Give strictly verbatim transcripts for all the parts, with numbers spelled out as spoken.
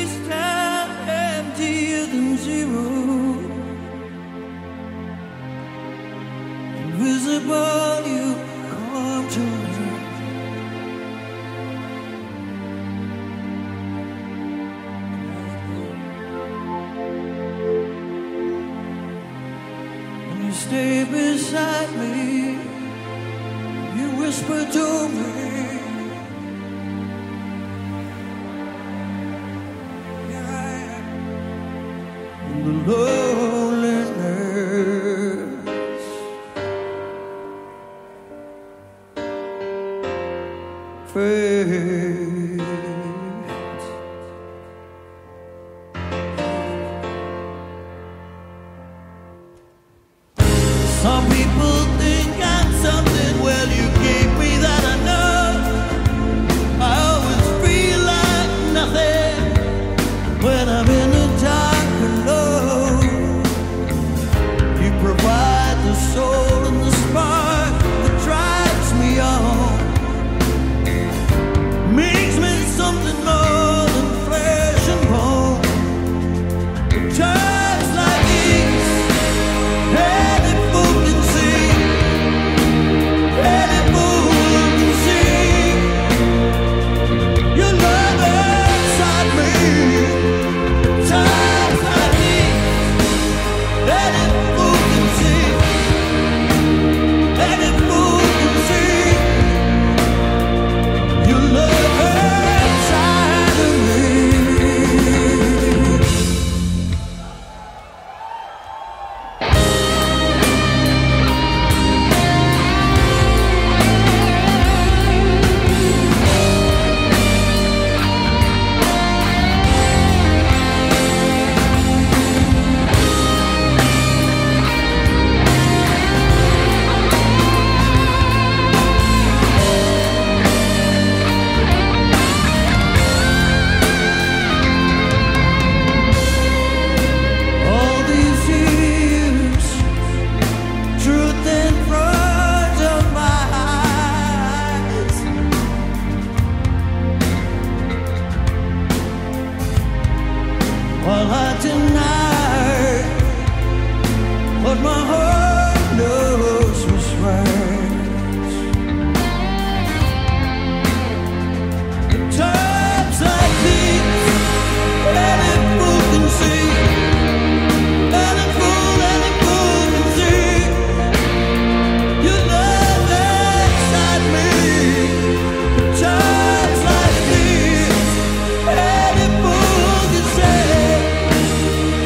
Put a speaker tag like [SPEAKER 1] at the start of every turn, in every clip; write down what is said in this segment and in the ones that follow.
[SPEAKER 1] time emptier than zero, invisible you come to me. When you stay beside me, you whisper to me, the loneliness fades. Some people think I'm something, well, you gave me that I know. I always feel like nothing when I'm in the dark alone. You provide the soul and the spark that drives me on, makes me something more than flesh and bone. At times like these, any fool can see, any fool can see your love inside me. Times like these, any fool can see, any fool can see your love inside of me. All these years, truth in front of my eyes. While I deny what my heart knows was right. At times like these, any fool can see, any fool, any fool can see your love inside me. At times like these, any fool can say,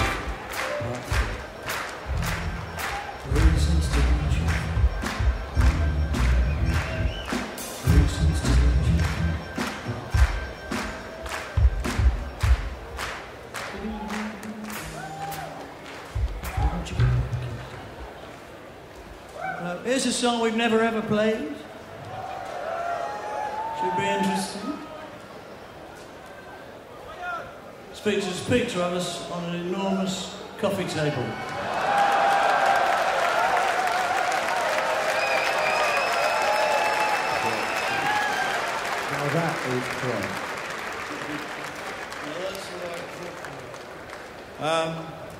[SPEAKER 1] Reasons to meet you. Reasons to meet you. Won't you be uh, here's a song we've never ever played. Should be interesting. Speaks a picture of us on an enormous coffee table.
[SPEAKER 2] Now that is correct.
[SPEAKER 1] Um,